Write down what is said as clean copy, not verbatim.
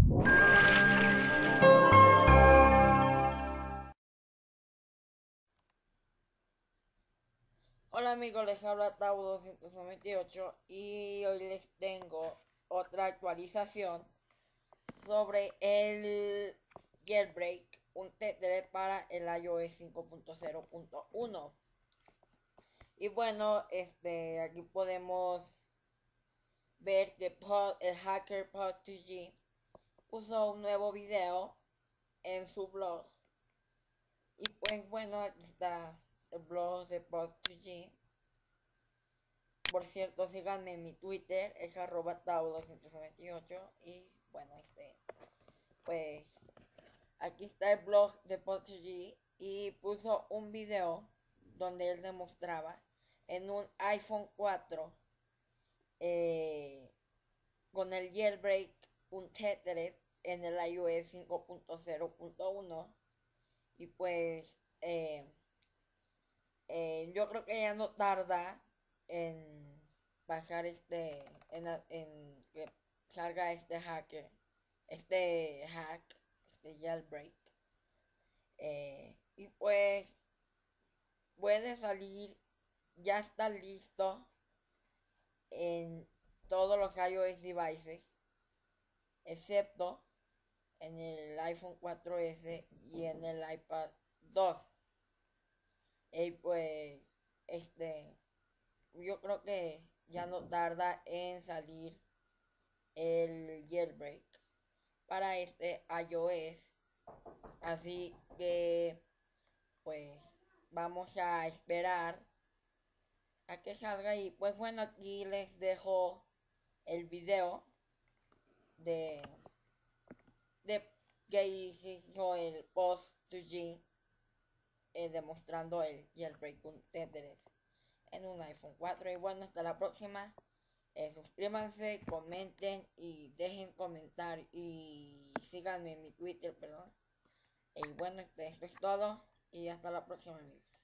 Hola amigos, les habla Tau 298 y hoy les tengo otra actualización sobre el jailbreak, un test para el iOS 5.0.1. Y bueno, aquí podemos ver que el hacker Pod2G puso un nuevo video en su blog. Y pues bueno, aquí está el blog de Pod2G. Por cierto, síganme en mi Twitter, es @tau298. Y bueno, pues aquí está el blog de Pod2G y puso un video donde él demostraba en un iPhone 4 eh, con el jailbreak Untethered en el iOS 5.0.1. Y pues yo creo que ya no tarda en pasar en que salga este hack, este jailbreak. Y pues puede salir, ya está listo en todos los iOS devices, excepto en el iPhone 4S y en el iPad 2. Y pues, yo creo que ya no tarda en salir el jailbreak para este iOS. Así que pues vamos a esperar a que salga. Y pues bueno, aquí les dejo el video de, de que hizo el post 2G demostrando el jailbreak en un iPhone 4. Y bueno, hasta la próxima. Suscríbanse, comenten y dejen comentar y síganme en mi Twitter, perdón. Y bueno, esto es todo y hasta la próxima, amigos.